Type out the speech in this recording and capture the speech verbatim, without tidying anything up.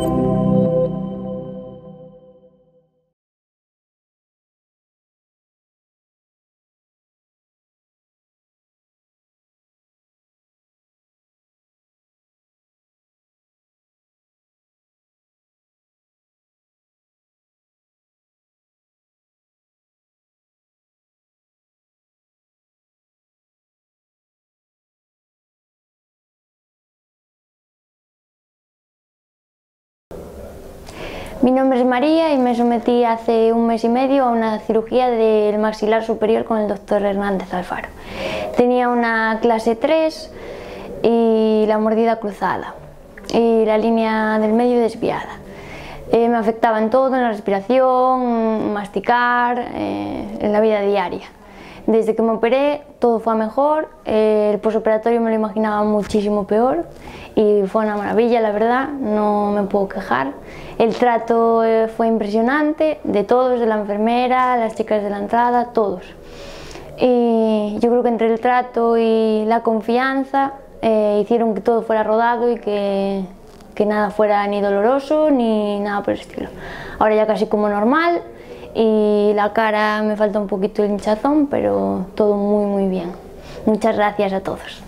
Mi nombre es María y me sometí hace un mes y medio a una cirugía del maxilar superior con el doctor Hernández Alfaro. Tenía una clase tres y la mordida cruzada y la línea del medio desviada. Eh, me afectaba en todo, en la respiración, masticar, eh, en la vida diaria. Desde que me operé todo fue a mejor, eh, el posoperatorio me lo imaginaba muchísimo peor y fue una maravilla, la verdad, no me puedo quejar. El trato eh, fue impresionante, de todos, de la enfermera, las chicas de la entrada, todos. Y yo creo que entre el trato y la confianza eh, hicieron que todo fuera rodado y que, que nada fuera ni doloroso ni nada por el estilo. Ahora ya casi como normal. Y la cara me falta un poquito el hinchazón, pero todo muy muy bien. Muchas gracias a todos.